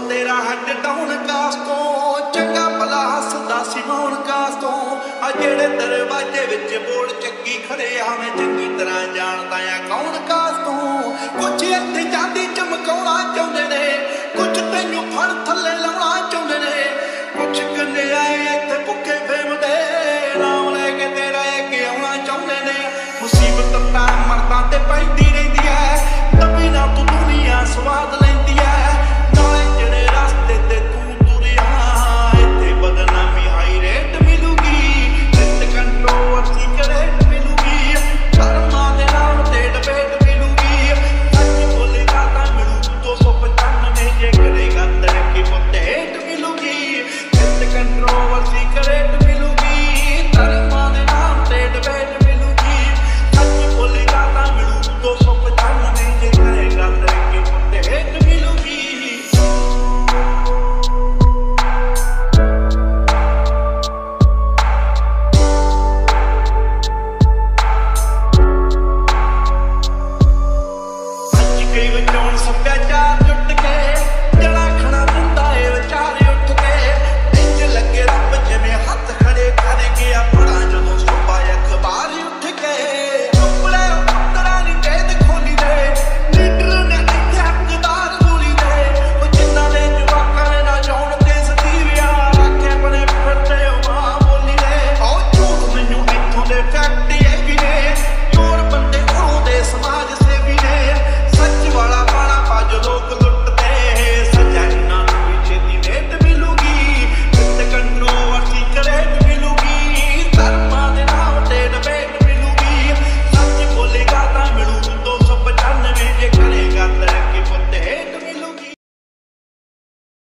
तेरा हट डाउन कास तो चंगा भला हसदा सी मौन कास तो आ जेड़े दरवाजे विच बोल चक्की खड़े हमें चंगी तरह जानदा आ कौन कास तो कुछ इत्थे चांदी चमकाउणा चाहुंदे ने कुछ तैनूं फड़ थल्ले लाउणा चाहुंदे ने